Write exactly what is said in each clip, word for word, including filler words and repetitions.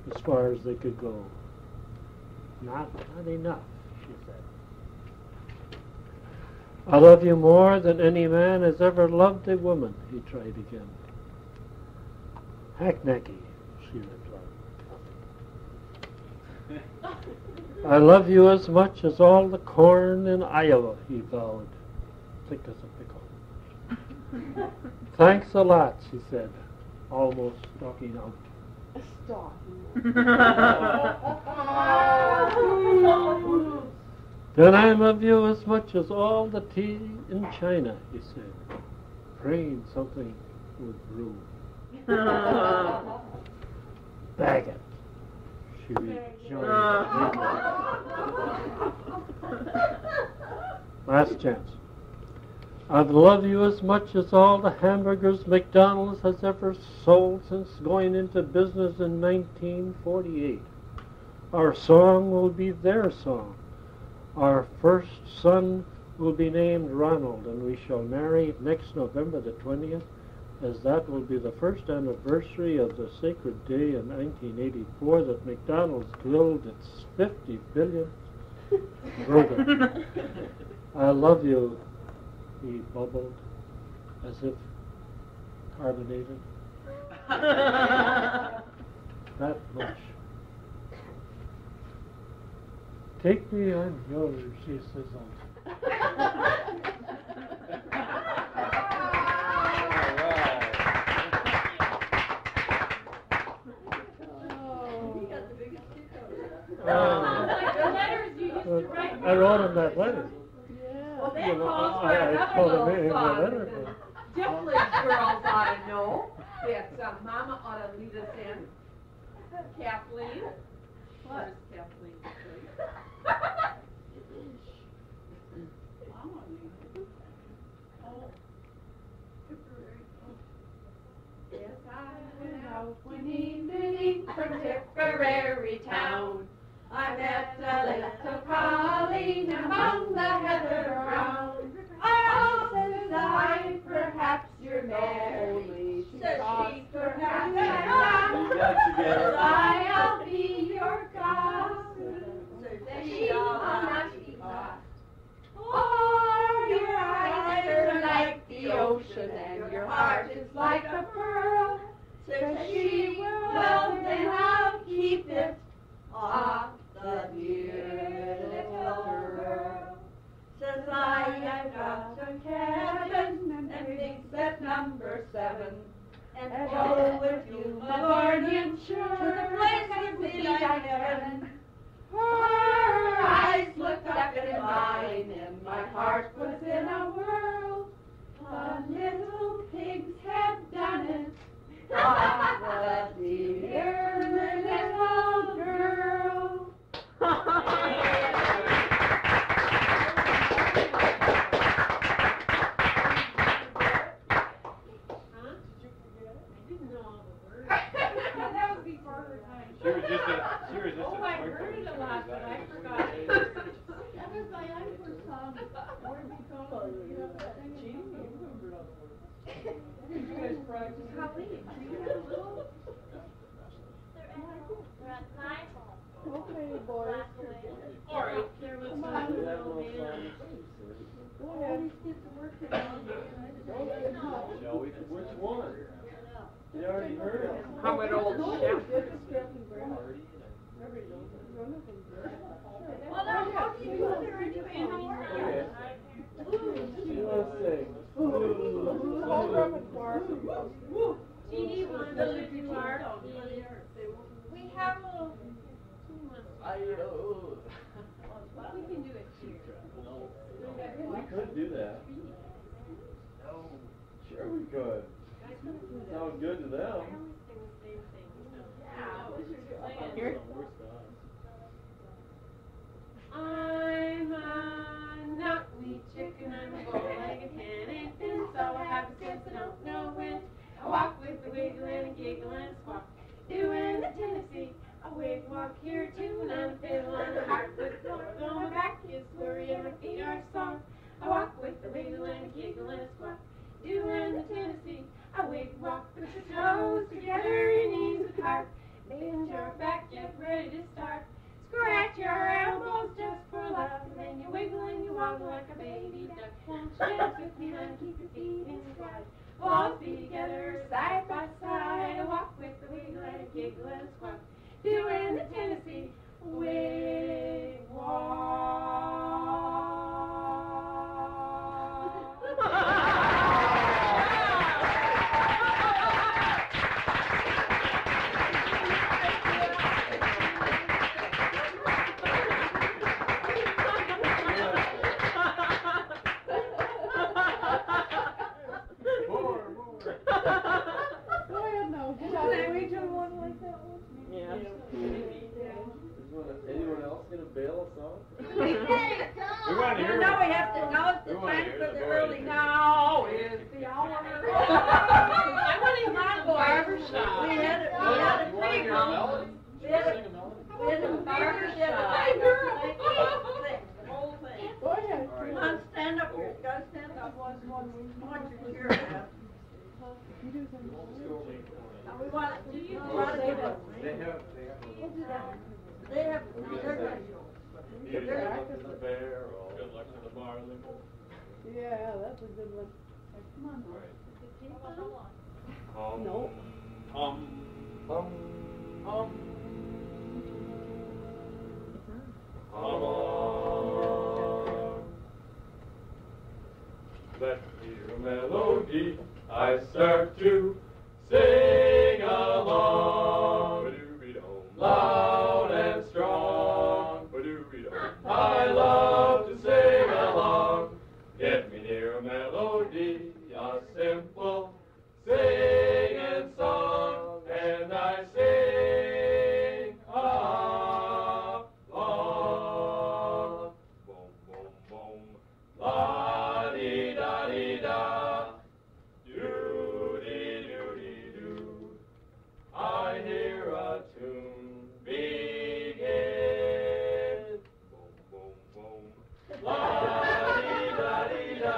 as far as they could go. Not, not enough, she said. I love you more than any man has ever loved a woman, he tried again. Hacknecky, she replied. I love you as much as all the corn in Iowa, he vowed, thick as a pickle. Thanks a lot, she said, almost stalking out. Then I love you as much as all the tea in China, he said, praying something would brew. Bag it, she rejoined. Last chance. I love you as much as all the hamburgers McDonald's has ever sold since going into business in nineteen forty-eight. Our song will be their song. Our first son will be named Ronald, and we shall marry next November the twentieth, as that will be the first anniversary of the sacred day in nineteen eighty-four that McDonald's grilled its fifty billionth burger. I love you, he bubbled, as if carbonated. That much. Take me, I'm yours, she sizzled. Oh. The letters you used to write. I wrote him that letter. Yeah. Well, that You know, calls for I, I another told him little in the song. letter. Difflage girls ought to know that uh, Mama ought to lead us in. Kathleen. Where's Kathleen? Yes, I went out one evening from Tipperary town. I met a little Colleen among the heather brown. I said I, perhaps you're lonely. She said she, perhaps you're I'll be your gossip. She will not be caught. Oh, your eyes are like the ocean and your heart is like a pearl. Says she, well, then I'll keep it off the dear little girl. Says I, I've got a cabin and thinks that number seven. And go with you, my guardian, sure, to the place you think I heaven. Her eyes looked up in mine, and my heart was in a whirl. The little pigs had done it. Ah, the dear little girl. That was before her time. She was just a, she was just Oh, a I heard it a lot, but I forgot it. That was my first song. Where did we go? You know that thing? Did you guys practice? Colleen, do you have a little? They're at nine. Okay, boys. Or if there was Come one on. little man. Go ahead. Get to work together. Shall we? Which one? You already heard it. How an old chef. This is Captain Grant. Everybody knows it. Jonathan. Well, now, how do you do there anyway in the morning? She wants to sing. All repertoire. Jeannie wants to do our, we have a little, I know. we can do it too. We could do that. Sure we could. Sounds good to them. I'm a nut-wheat chicken, I'm a bow-legged hen, ain't been so happy since I don't know when. I walk with the wiggle and a giggle and a squawk, doing the Tennessee. A wig walk here too, and on a fiddle and a harp with a floor. On my back is worry and my feet are sore. I walk with the wiggle and a giggle and a squawk, doing the Tennessee. A wig walk with your toes together. Bend your back, get ready to start. Scratch your elbows just for luck, and then you wiggle and you wobble like a baby duck. Won't you dance with me, honey? Keep your feet in stride. Both feet together, side by side. Walk with the wiggle and a giggle and a squawk. Doing the Tennessee wig walk. Anyone else gonna bail us out? We want to hear You know it. we have to, now it's We the wanna time hear for the the voice. early, Now is the hour. I want to hear my Barber voice. shop. We had a, we Oh, had a you wanna tree hear a home. melody? We had a, Sing a melody? we had a barber shop. Hi, girl. The whole thing. Go ahead. All right. Come on, stand up here, gotta stand up. I want your chair out. You do some. And we want, we want to They give have, it. they have. They have, We're they're gonna gonna say, show. good luck to the barrel. Good luck to the barley. Yeah, that's a good one. Come on. Hum, No. hum, hum, hum. Hum on. Let's hear a melody. I start to sing along. Ba-doo-be-dum. Loud and strong. Ba-doo-be-dum. I love to sing along. Get me near a melody, a simple singing song, and I sing along. Boom, boom, boom. La-dee-da-dee-da. Do-dee-doo-dee-doo. I hear a tune begin. Boom, boom, boom. La-dee-da-dee-da.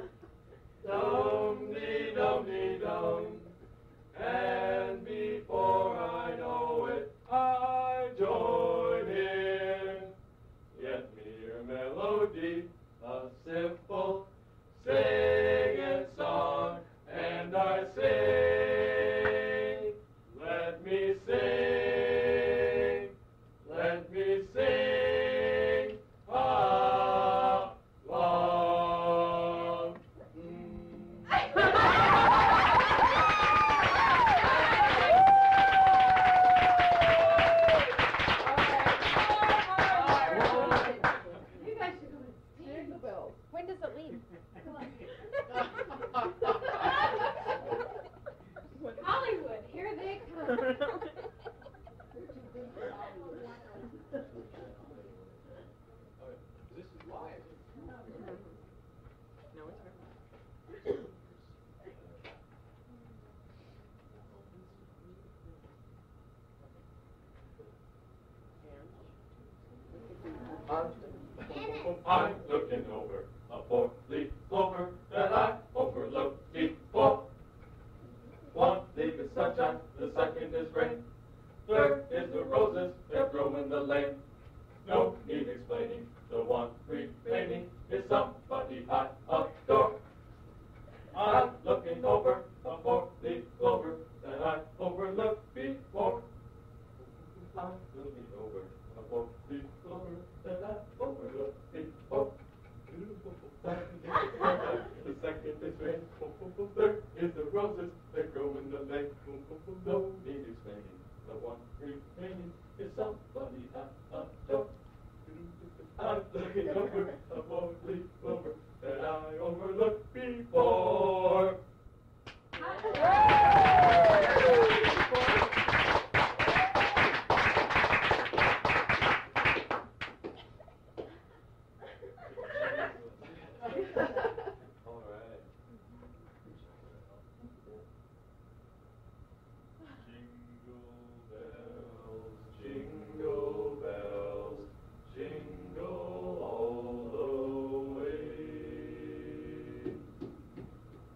Dum-dee-dum-dee-dum. And before I know it, I join in. Get me your melody, a simple singing song, and I sing. Let me sing, let me sing along. You guys should go and Jingle bells. When does it leave? Hollywood, here they come. This is live. No, it's her. I'm looking over a four-leaf clover that I overlooked before. One leaf is sunshine, the second is rain. Third is the roses that grow in the lane. No need explaining, the one remaining is somebody I adore. I'm looking over a four-leaf clover that I overlooked before. I'm looking over a four-leaf clover that I overlooked before. The second is rain. Third is the roses that grow in the lake. No need explaining. The one remaining is somebody I adore. I'm looking over a four-leaf clover that I overlooked before. All right. Jingle bells, jingle bells, jingle all the way.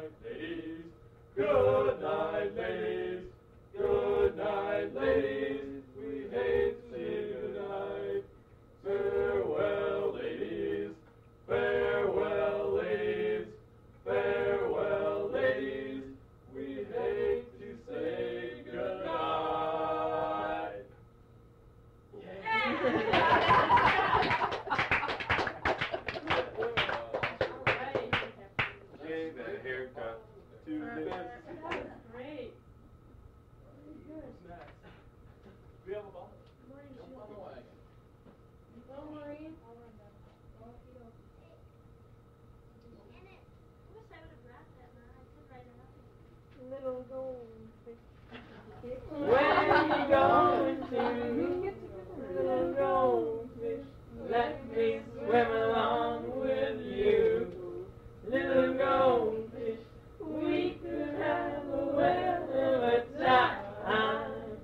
night, ladies. Good night, ladies. Good night, ladies. We hate to see you goodnight. Farewell, ladies. Farewell, ladies. Farewell, ladies. We hate to say goodnight. Gave a haircut to this. Great. Who's next? Do we have a ball? Jump on the wagon. Go, Maureen. Little goldfish. Where you going to, little goldfish? Let me swim along with you, little goldfish. We could have a whale of a time.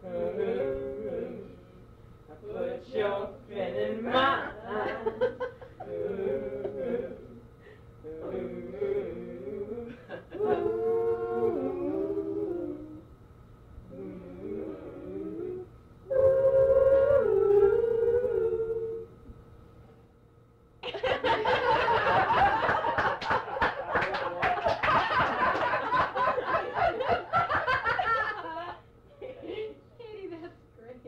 Put your fin in mine. Katie, that's great.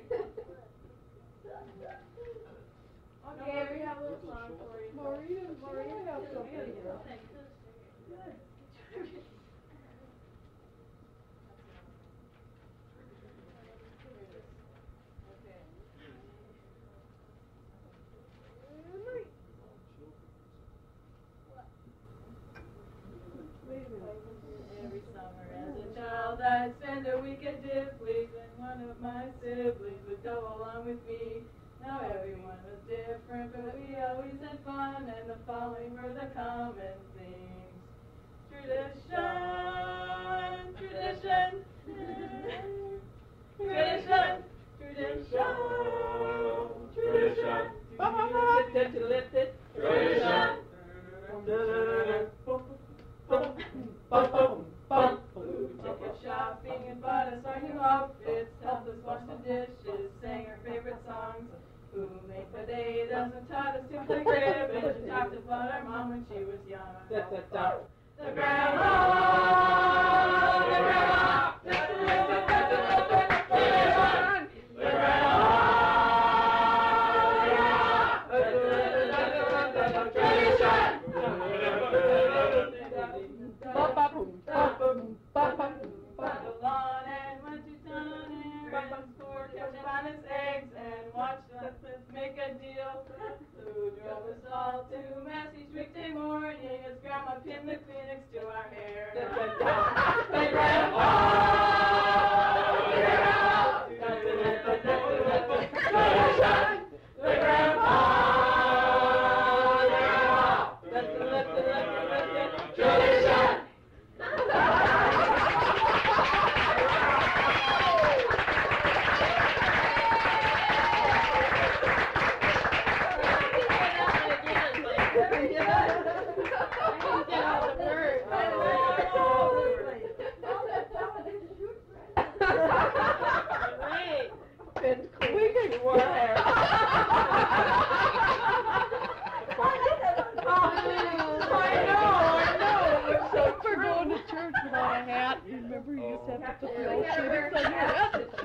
Okay, we have a little song for you. Maureen, Maureen has something here. Every summer as a child I'd spend a week at Dipley's and one of my siblings would go along with me. Now everyone was different but we always had fun and the following were the common themes. Tradition, tradition, tradition, tradition, Tradition. tradition, Tradition. Took her shopping and bought us our new outfits, helped us wash the dishes, sang our favorite songs. Who made potatoes and taught us to play cribbage and talked about our mom when she was young. The grandma, the grandma, the lawn and went to town and ran to store, kept honest eggs and watched us make a deal. Who drove us all to mass each weekday morning as Grandma pinned the Kleenex to our hair. The grandpa, the grandpa, We're going to church without a hat. You remember you used to have to put the old shit on your head?